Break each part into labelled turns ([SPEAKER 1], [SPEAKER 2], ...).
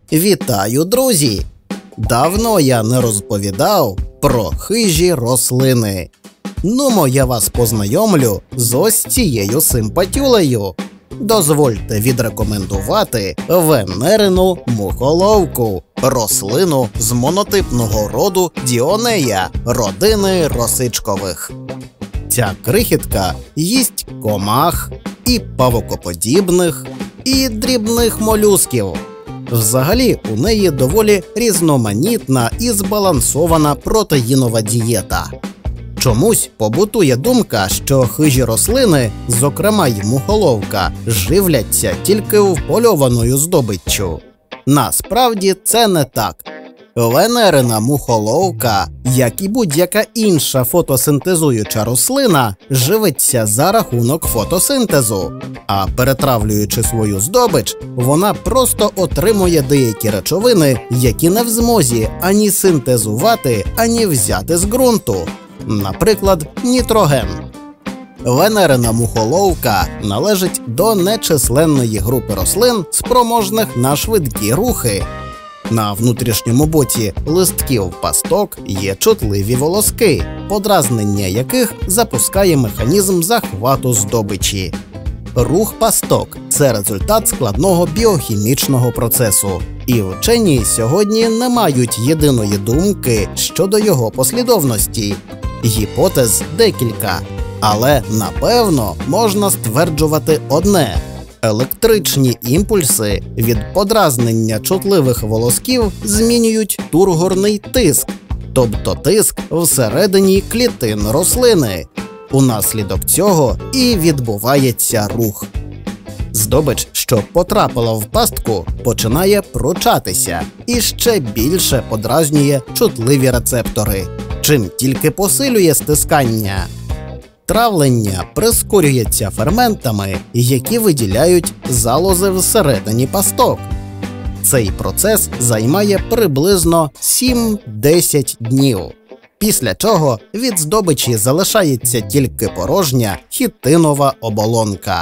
[SPEAKER 1] Вітаю, друзі! Давно я не розповідав про хижі рослини. Нумо я вас познайомлю з ось цією симпатюлею. Дозвольте відрекомендувати венерину мухоловку, рослину з монотипного роду Діонея, родини росичкових. Ця крихітка їсть комах, і павукоподібних, і дрібних молюсків. Взагалі, у неї доволі різноманітна і збалансована протеїнова дієта. Чомусь побутує думка, що хижі рослини, зокрема й мухоловка, живляться тільки впольованою здобиччю. Насправді це не так. Венерина мухоловка, як і будь-яка інша фотосинтезуюча рослина, живиться за рахунок фотосинтезу. А перетравлюючи свою здобич, вона просто отримує деякі речовини, які не в змозі ані синтезувати, ані взяти з ґрунту. Наприклад, нітроген. Венерина мухоловка належить до нечисленної групи рослин, спроможних на швидкі рухи. На внутрішньому боці листків пасток є чутливі волоски, подразнення яких запускає механізм захвату здобичі. Рух пасток – це результат складного біохімічного процесу, і вчені сьогодні не мають єдиної думки щодо його послідовності. Гіпотез декілька, але напевно можна стверджувати одне – електричні імпульси від подразнення чутливих волосків змінюють тургорний тиск, тобто тиск всередині клітин рослини. Унаслідок цього і відбувається рух. Здобич, що потрапила в пастку, починає пручатися і ще більше подразнює чутливі рецептори, чим тільки посилює стискання. Травлення прискорюється ферментами, які виділяють залози всередині пасток. Цей процес займає приблизно 7-10 днів, після чого від здобичі залишається тільки порожня хітинова оболонка.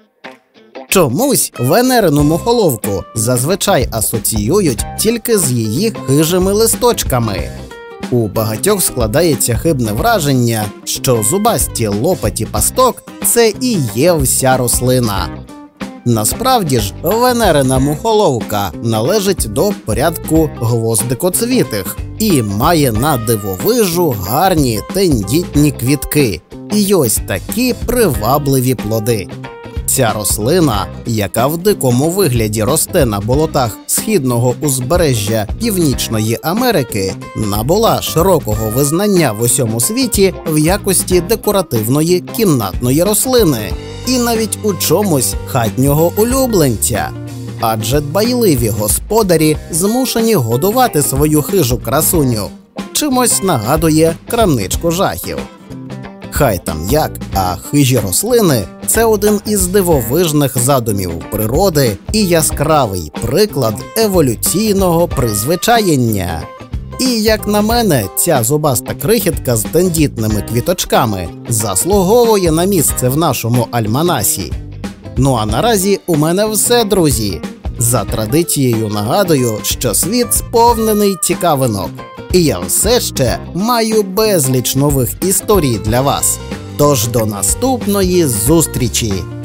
[SPEAKER 1] Чомусь венерину мухоловку зазвичай асоціюють тільки з її хижими листочками. У багатьох складається хибне враження, що зубасті лопаті пасток – це і є вся рослина. Насправді ж, венерина мухоловка належить до порядку гвоздикоцвітих і має на дивовижу гарні тендітні квітки і ось такі привабливі плоди. Ця рослина, яка в дикому вигляді росте на болотах східного узбережжя Північної Америки, набула широкого визнання в усьому світі в якості декоративної кімнатної рослини і навіть у чомусь хатнього улюбленця. Адже дбайливі господарі змушені годувати свою хижу красуню. Чимось нагадує крамничку жахів. Хай там як, а хижі рослини – це один із дивовижних задумів природи і яскравий приклад еволюційного призвичаєння. І, як на мене, ця зубаста крихітка з тендітними квіточками заслуговує на місце в нашому альманасі. Ну а наразі у мене все, друзі. За традицією нагадую, що світ сповнений цікавинок. І я все ще маю безліч нових історій для вас. Тож до наступної зустрічі!